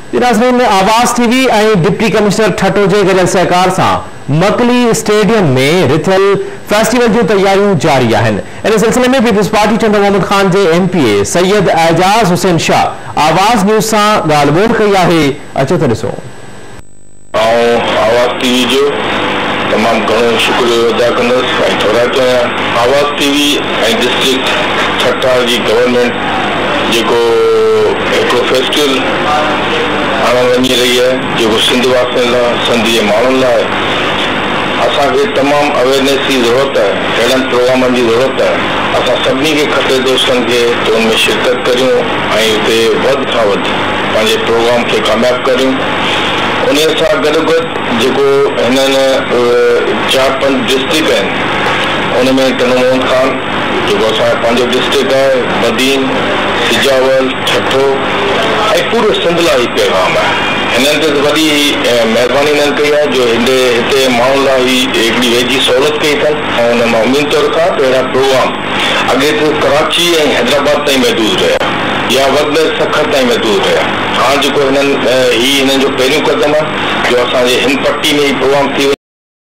नाज़रीन में आवाज़ टीवी और डिप्टी कमिश्नर ठटो के गॾियल सहकार से मकली स्टेडियम में रिथियल फेस्टिवल की तैयारियों जारी हैं। इन सिलसिले में पीपल्स पार्टी चंद मोहम्मद खान के MPA सैयद एजाज हुसैन शाह आवाज़ न्यूज़ से ॻाल्हि ॿोल कई है। अचो तो ॾिसो। आवाज़ टीवी जो तमाम घणो शुक्रिया अदा कंदुसि। थोड़ा चया आवाज़ टीवी डिस्ट्रिक्ट ठट्टा की गवर्नमेंट जो फेस्टिवल आणण वञी रही है, जो सिंध वासियुनि लाइ सिंध जे माण्हुनि लाइ असांखे तमाम अवेयरनेस की ज़रूरत है, अहिड़नि प्रोग्रामनि की ज़रूरत है। असां सभिनी खे खपे दोस्तनि खे त उनमें शिरकत करियूं ऐं उते वधि खां वधि पंहिंजे प्रोग्राम खे कामयाब करियूं। उन सां गॾोगॾु जेको हिननि 4-5 डिस्ट्रिक्ट आहिनि उनमें तनमोहन खान जो असांजो पंहिंजो डिस्ट्रिक्ट है, बदीन, सिजावल, ठठो ऐं पूरे सिंध लाइ ही पैगाम है। हिननि ते वॾी महिरबानी हिननि कई है जो हिते माण्हुनि लाइ हिकिड़ी वेझी सहूलियत कई अथनि ऐं हुन मां उमीद थो रखां त अहिड़ा प्रोग्राम अॻे ते कराची ऐं हैदराबाद ताईं महदूद रहिया या वधि में सखर ताईं महदूद रहिया। हाणे जेको हिननि जो पहिरियों कदम आहे जो असांजे हिन पट्टी में ही प्रोग्राम थी